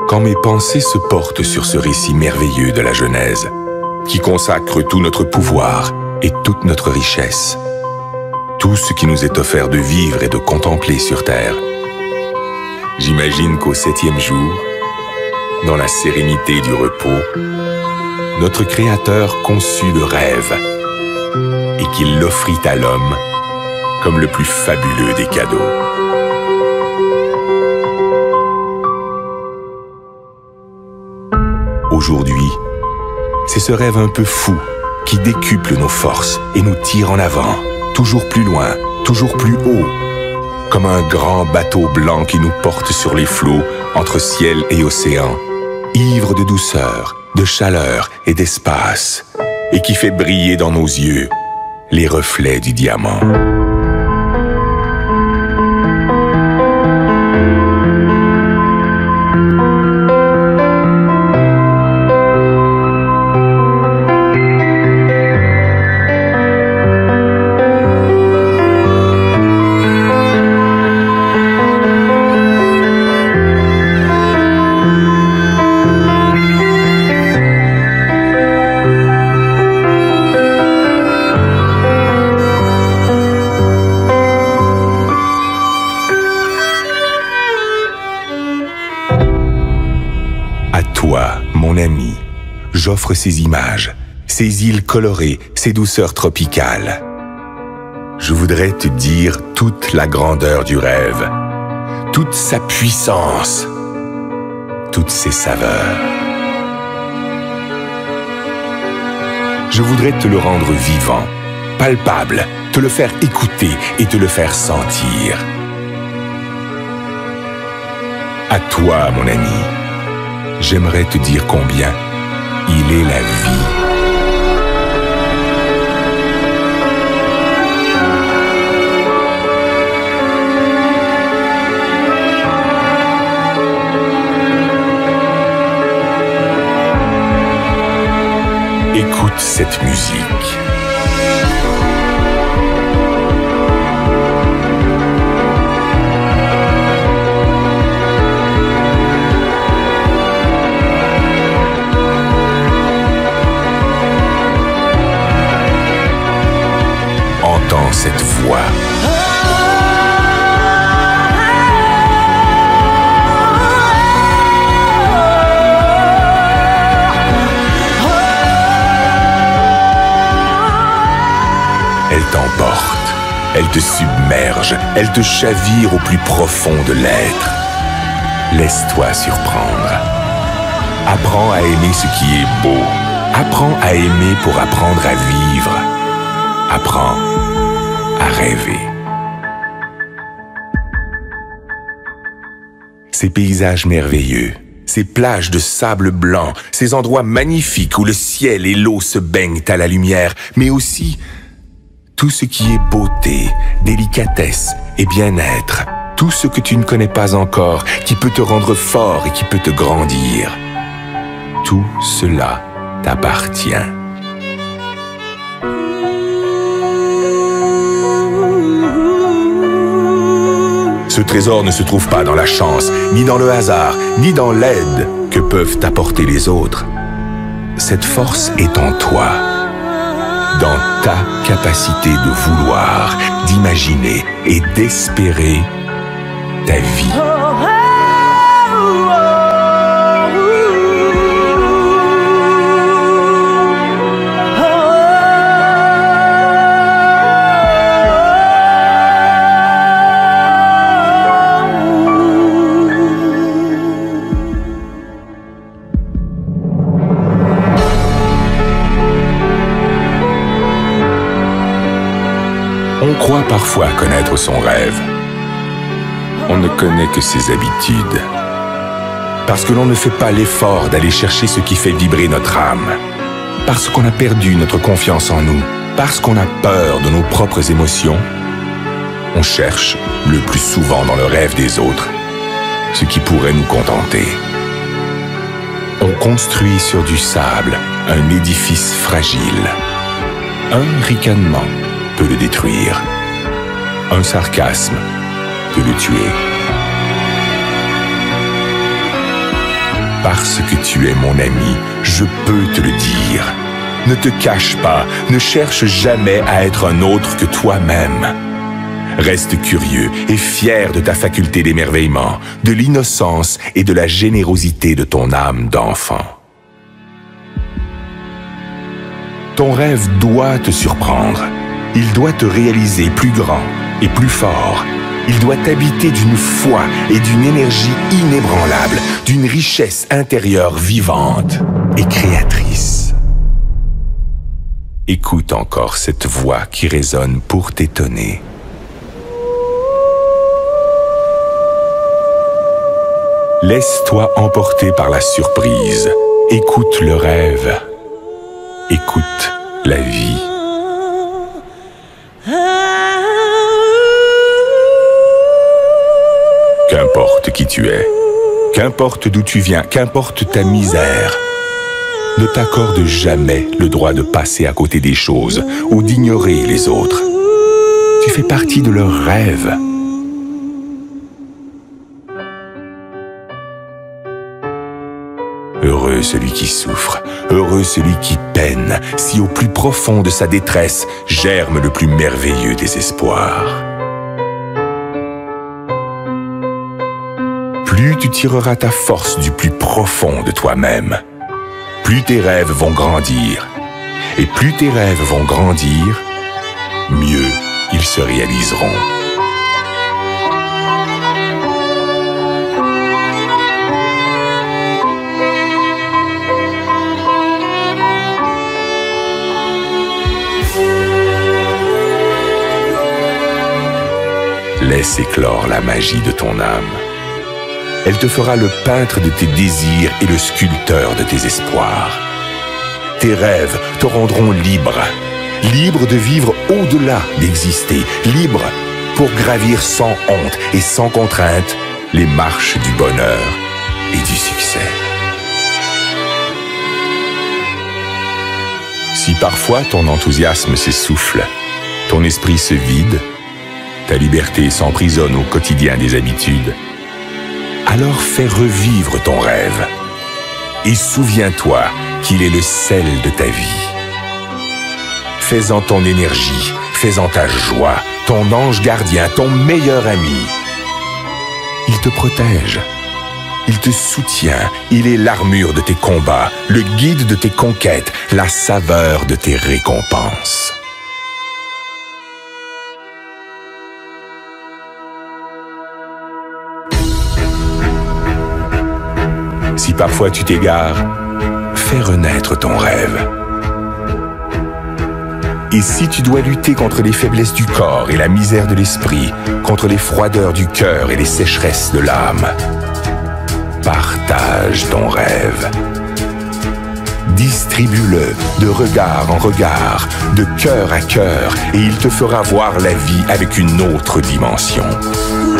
Quand mes pensées se portent sur ce récit merveilleux de la Genèse, qui consacre tout notre pouvoir et toute notre richesse, tout ce qui nous est offert de vivre et de contempler sur terre, j'imagine qu'au 7e jour, dans la sérénité du repos, notre Créateur conçut le rêve et qu'il l'offrit à l'homme comme le plus fabuleux des cadeaux. Aujourd'hui, c'est ce rêve un peu fou qui décuple nos forces et nous tire en avant, toujours plus loin, toujours plus haut, comme un grand bateau blanc qui nous porte sur les flots entre ciel et océan, ivre de douceur, de chaleur et d'espace, et qui fait briller dans nos yeux les reflets du diamant. Toi, mon ami, j'offre ces images, ces îles colorées, ces douceurs tropicales. Je voudrais te dire toute la grandeur du rêve, toute sa puissance, toutes ses saveurs. Je voudrais te le rendre vivant, palpable, te le faire écouter et te le faire sentir. À toi, mon ami. J'aimerais te dire combien il est la vie. Écoute cette musique. Entends cette voix. Elle t'emporte, elle te submerge, elle te chavire au plus profond de l'être. Laisse-toi surprendre. Apprends à aimer ce qui est beau. Apprends à aimer pour apprendre à vivre. Apprends à rêver. Ces paysages merveilleux, ces plages de sable blanc, ces endroits magnifiques où le ciel et l'eau se baignent à la lumière, mais aussi tout ce qui est beauté, délicatesse et bien-être, tout ce que tu ne connais pas encore, qui peut te rendre fort et qui peut te grandir. Tout cela t'appartient. Ce trésor ne se trouve pas dans la chance, ni dans le hasard, ni dans l'aide que peuvent t'apporter les autres. Cette force est en toi, dans ta capacité de vouloir, d'imaginer et d'espérer ta vie. On croit parfois connaître son rêve. On ne connaît que ses habitudes. Parce que l'on ne fait pas l'effort d'aller chercher ce qui fait vibrer notre âme. Parce qu'on a perdu notre confiance en nous. Parce qu'on a peur de nos propres émotions. On cherche, le plus souvent dans le rêve des autres, ce qui pourrait nous contenter. On construit sur du sable un édifice fragile. Un ricanement peut le détruire. Un sarcasme peut le tuer. Parce que tu es mon ami, je peux te le dire. Ne te cache pas, ne cherche jamais à être un autre que toi-même. Reste curieux et fier de ta faculté d'émerveillement, de l'innocence et de la générosité de ton âme d'enfant. Ton rêve doit te surprendre. Il doit te réaliser plus grand et plus fort. Il doit t'habiter d'une foi et d'une énergie inébranlable, d'une richesse intérieure vivante et créatrice. Écoute encore cette voix qui résonne pour t'étonner. Laisse-toi emporter par la surprise. Écoute le rêve. Écoute la vie. Qu'importe qui tu es, qu'importe d'où tu viens, qu'importe ta misère, ne t'accorde jamais le droit de passer à côté des choses ou d'ignorer les autres. Tu fais partie de leurs rêves. Heureux celui qui souffre, heureux celui qui peine, si au plus profond de sa détresse germe le plus merveilleux des espoirs. Plus tu tireras ta force du plus profond de toi-même, plus tes rêves vont grandir. Et plus tes rêves vont grandir, mieux ils se réaliseront. Laisse éclore la magie de ton âme. Elle te fera le peintre de tes désirs et le sculpteur de tes espoirs. Tes rêves te rendront libre, libre de vivre au-delà d'exister, libre pour gravir sans honte et sans contrainte les marches du bonheur et du succès. Si parfois ton enthousiasme s'essouffle, ton esprit se vide, ta liberté s'emprisonne au quotidien des habitudes, alors fais revivre ton rêve et souviens-toi qu'il est le sel de ta vie. Fais-en ton énergie, fais-en ta joie, ton ange gardien, ton meilleur ami. Il te protège, il te soutient, il est l'armure de tes combats, le guide de tes conquêtes, la saveur de tes récompenses. Si parfois tu t'égares, fais renaître ton rêve. Et si tu dois lutter contre les faiblesses du corps et la misère de l'esprit, contre les froideurs du cœur et les sécheresses de l'âme, partage ton rêve. Distribue-le de regard en regard, de cœur à cœur, et il te fera voir la vie avec une autre dimension.